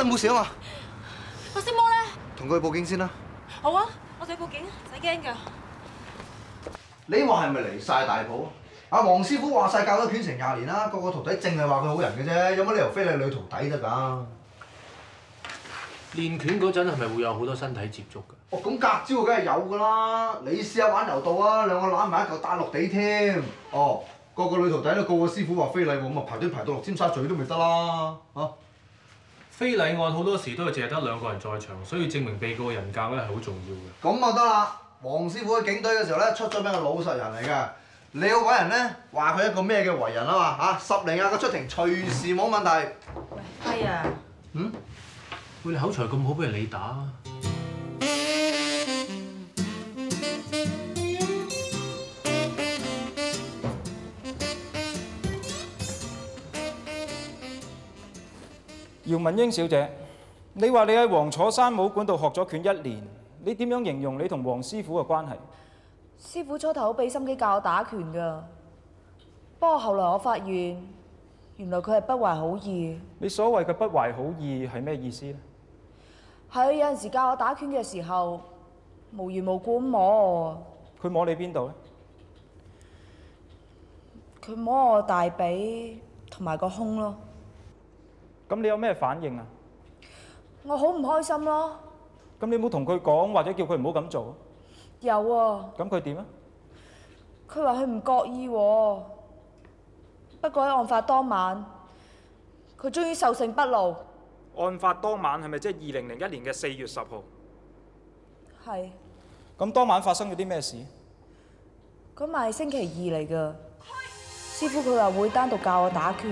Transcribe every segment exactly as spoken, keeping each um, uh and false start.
冇事啊嘛？ 個師母咧？ 同佢報警先啦。 好啊，我哋報警，唔使驚㗎。 你話係咪離晒大譜？阿黃師傅話晒教咗拳成廿年啦，個個徒弟淨係話佢好人嘅啫，有乜理由非禮女徒弟得㗎？ 練拳嗰陣係咪會有好多身體接觸㗎？ 哦，咁隔招梗係有㗎啦！你試下玩柔道啊，兩個攬埋一嚿打落地添。哦，個個女徒弟都個個師傅話非禮我，咁啊排隊排到落尖沙咀都咪得啦嚇。 非禮案好多時都係淨係得兩個人在場，所以證明被告嘅人格咧係好重要嘅。 咁啊得啦，黃師傅喺警隊嘅時候咧出咗名係老實人嚟㗎。你要揾人咧話佢一個咩嘅為人啊嘛嚇，十零廿個出庭隨時冇問題。 喂，輝啊！ 嗯？喂，你口才咁好，不如你打。 姚文英小姐，你話你喺黃楚山武館度學咗拳一年，你點樣形容你同黃師傅嘅關係？ 師傅初頭好俾心機教我打拳㗎，不過後來我發現，原來佢係不懷好意。 你所謂嘅不懷好意係咩意思咧？ 係有陣時教我打拳嘅時候，無緣無故咁摸我。 佢摸你邊度咧？ 佢摸我大髀同埋個胸咯。 咁你有咩反應啊？ 我好唔開心咯。 咁你冇同佢講，或者叫佢唔好咁做？ 有啊。 咁佢點啊？ 佢話佢唔覺意喎。不過喺案發當晚，佢終於獸性不露。 案發當晚係咪即係二零零一年嘅四月十號？ 係。 咁當晚發生咗啲咩事？ 嗰晚係星期二嚟㗎。師傅佢話會單獨教我打拳。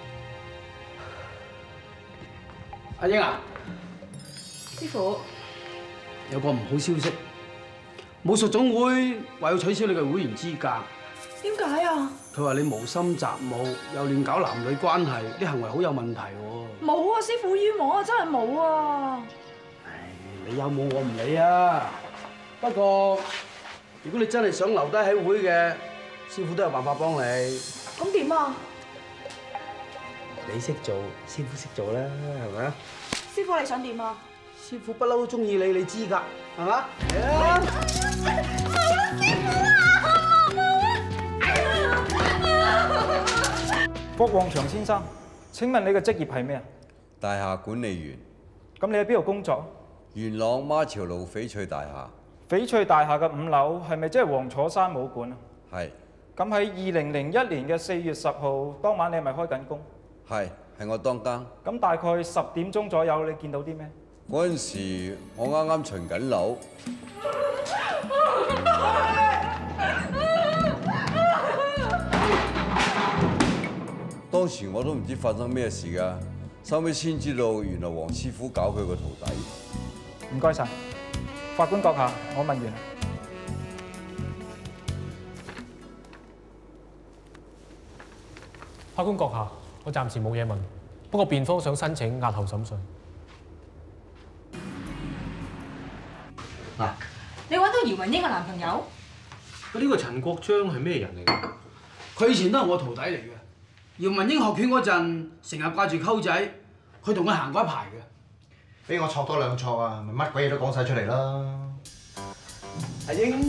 阿英啊， 師傅， 有個唔好消息，武術總會話要取消你嘅會員資格。 點解啊？ 佢話你無心習武，又亂搞男女關係，啲行為好有問題喎。 冇啊，師傅冤枉啊，真係冇啊！ 唉，你有冇我唔理啊。不過如果你真係想留低喺會嘅，師傅都有辦法幫你。 咁點啊？ 你識做，師傅識做啦，係咪啊？ 師傅你想點啊？ 師傅不嬲都中意你，你知㗎，係嘛？ 霍旺祥先生，請問你嘅職業係咩啊？ 大廈管理員。 咁你喺邊度工作？ 元朗孖潮路翡翠大廈。 翡翠大廈嘅五樓係咪即係黃楚山武館啊？ 係。 咁喺二零零一年嘅四月十號當晚，你係咪開緊工？ 係，係我當更。 咁大概十點鐘左右，你見到啲咩？ 嗰陣時我啱啱巡緊樓。當時我都唔知發生咩事㗎，收尾先知道原來黃師傅搞佢個徒弟。 唔該晒，法官閣下，我問完啦。 法官閣下，我暫時冇嘢問，不過辯方想申請押後審訊。 嗱， 你揾到姚文英嘅男朋友？ 呢個陳國章係咩人嚟㗎？ 佢以前都係我徒弟嚟嘅。姚文英學拳嗰陣，成日掛住溝仔，佢同佢行過一排嘅。 俾我錯多兩錯啊，咪乜鬼嘢都講晒出嚟啦！ 阿英，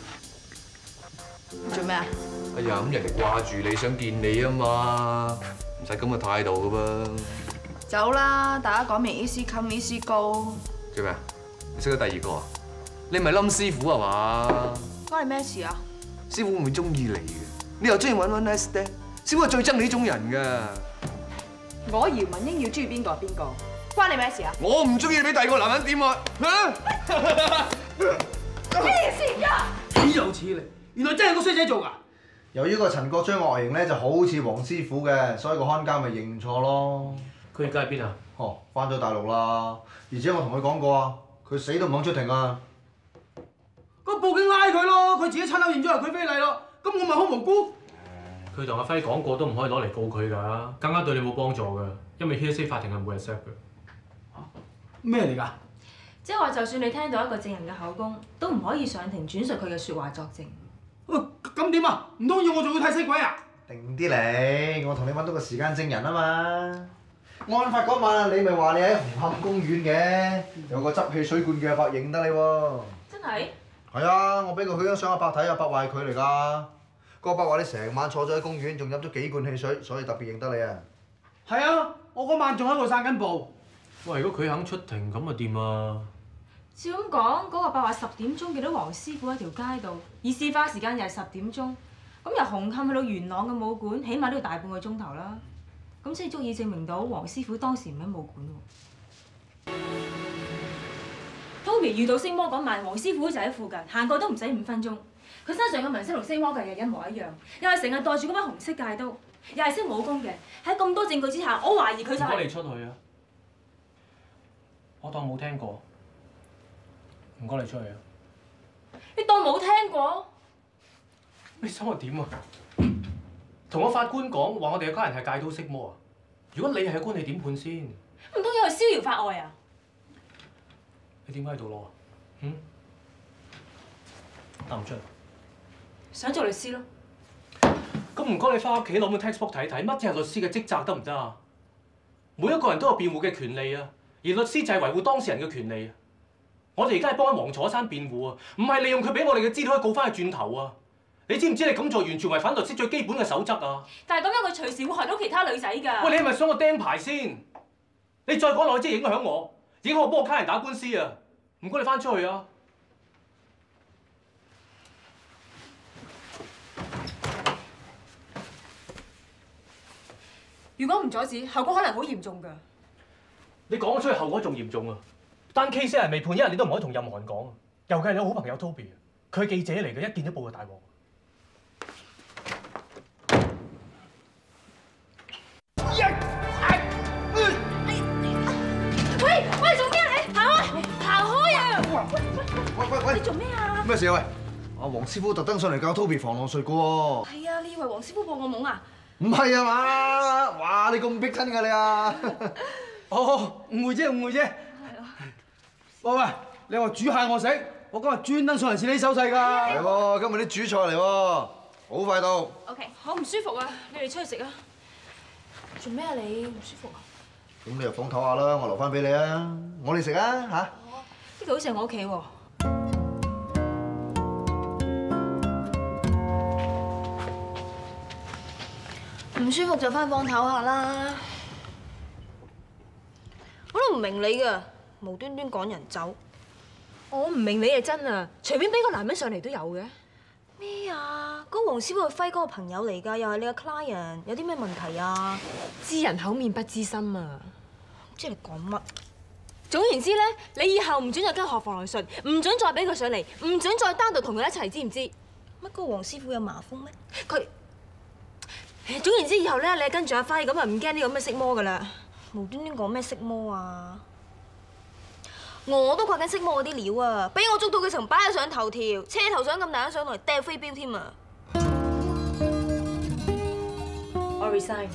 做咩啊？ 哎呀，咁人哋掛住你想見你啊嘛，唔使咁嘅態度噶噃。 走啦，大家講明 easy come easy go。 做咩啊？你識咗第二個啊？你唔係冧師傅係嘛？ 關你咩事啊？ 師傅會唔會中意你嘅？你又中意揾揾 nice day，師傅係最憎你呢種人㗎。 我姚文英要中意邊個係邊個，關你咩事啊？ 我唔中意你俾第二個男人點我嚇！ 咩事啊？ 豈有此理！原來真係個衰仔做㗎。 由於個陳國章外形咧就好似黃師傅嘅，所以個看監咪認錯咯。 佢而家喺邊啊？ 哦，翻咗大陸啦。而且我同佢講過啊，佢死都唔肯出庭啊。 咁報警拉佢咯，佢自己親口認咗係佢非禮咯，咁我咪好無辜。 佢同阿輝講過都唔可以攞嚟告佢㗎，更加對你冇幫助㗎，因為 hearsay 法庭係冇人 accept 嘅。 咩嚟㗎？ 即係話，就算你聽到一個證人嘅口供，都唔可以上庭轉述佢嘅説話作證。 喂，咁點啊？唔通要我做佢替死鬼啊？ 定啲嚟，我同你揾到個時間證人啊嘛。 案發嗰晚啊，你咪話你喺紅磡公園嘅，有個執汽水罐嘅阿伯認得你喎。 真係？ 係啊，我俾佢去張相阿伯睇，阿伯話係佢嚟㗎。個阿伯話你成晚坐咗喺公園，仲飲咗幾罐汽水，所以特別認得你啊。 係啊，我嗰晚仲喺度散緊步。 喂，如果佢肯出庭，咁咪掂啊？ 照咁講，嗰、個伯話十點鐘見到黃師傅喺條街度，而事發時間又係十點鐘，咁由紅磡去到元朗嘅武館，起碼都要大半個鐘頭啦。咁先足以證明到黃師傅當時唔喺武館喎。Toby 遇到星魔嗰晚，黃師傅就喺附近，行過都唔使五分鐘。佢身上嘅紋身同星魔嘅嘢一模一樣，又係成日袋住嗰把紅色戒刀，又係識武功嘅。喺咁多證據之下，我懷疑佢就係、 唔該你出去啊！我當冇聽過。唔該你出去啊！ 你當冇聽過？ 你想我點啊？同我法官講話，我哋嘅家人係戒刀色魔啊！如果你係官，你點判先？ 唔通又係逍遙法外啊？ 你點解喺度攞啊？嗯？答唔出。 想做律師咯？ 咁唔該你翻屋企攞本 textbook 睇睇，乜嘢係律師嘅職責得唔得啊？每一個人都有辯護嘅權利啊，而律師就係維護當事人嘅權利啊！我哋而家係幫緊黃楚山辯護啊，唔係利用佢俾我哋嘅資料去告翻佢轉頭啊！你知唔知你咁做完全違反律師最基本嘅守則啊？ 但係咁樣佢隨時會害到其他女仔㗎。 喂，你係咪想我釘牌先？你再講落去，即係影響我，影響我幫我家人打官司啊！唔該你翻出去啊！ 如果唔阻止，後果可能好嚴重㗎。 你講咗出去，後果仲嚴重啊！單 case 係未判，一日你都唔可以同任何人講啊！尤其係你好朋友 Toby， 佢係記者嚟嘅，一見到報就大鑊。 喂喂，做咩啊你？行開，行開啊！ 喂喂喂！ 你做咩啊？ 咩事啊喂？阿黃師傅特登上嚟教 Toby 防狼術嘅喎。 係啊，你以為黃師傅播我懵啊？ 唔係啊嘛！哇，你咁逼親㗎你啊！ 哦，誤會啫，誤會啫。係啊。喂喂，你話煮蟹我食，我今日專登上嚟試你手勢㗎。 係喎，今日啲主菜嚟喎，好快到。 OK， 好唔舒服啊，你哋出去食啊。做咩啊你？唔舒服啊？ 咁你入房唞下啦，我留翻俾你啊！我哋食啊嚇。 呢度好似係我屋企喎。 唔舒服就翻房唞下啦。我都唔明你㗎，無端端趕人走。 我唔明你係真啊，隨便俾個男人上嚟都有嘅。 咩啊？嗰黃師傅係輝哥個朋友嚟㗎，又係你嘅 client， 有啲咩問題啊？ 知人口面不知心啊！ 唔知你講乜？ 總言之咧，你以後唔准再跟學防狼術，唔准再俾佢上嚟，唔准再單獨同佢一齊，知唔知？ 乜嗰個黃師傅有麻風咩？ 佢總言之，以後咧你跟住阿輝咁啊，唔驚呢個咩色魔㗎啦。 無端端講咩色魔啊？我都掛緊色魔嗰啲料啊！俾我捉到佢曾擺咗上頭條，車頭相咁大張上來掟飛鏢添啊！ 我 resign。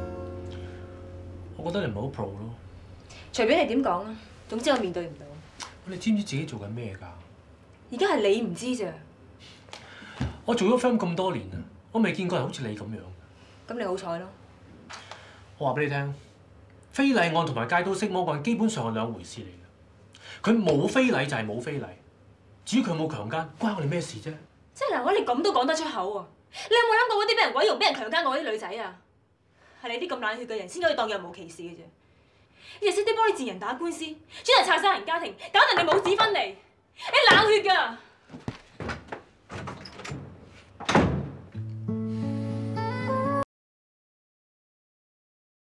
我覺得你唔係好 pro 咯。 隨便你點講啊，總之我面對唔到。 你知唔知自己做緊咩㗎？ 而家係你唔知咋。 我做咗 film 咁多年啊，我未見過人好似你咁樣。 咁你好彩咯。 我話俾你聽，非禮案同埋戒刀色魔案基本上係兩回事嚟嘅。佢冇非禮就係冇非禮，至於佢有冇強姦，關我哋咩事啫？ 即係嗱，我你咁都講得出口喎？你有冇諗過嗰啲俾人毀容、俾人強姦過嗰啲女仔啊？係你啲咁冷血嘅人先可以當若無其事嘅啫。你哋識啲幫你賤人打官司，專人拆散人家庭，搞人哋母子分離，你冷血㗎！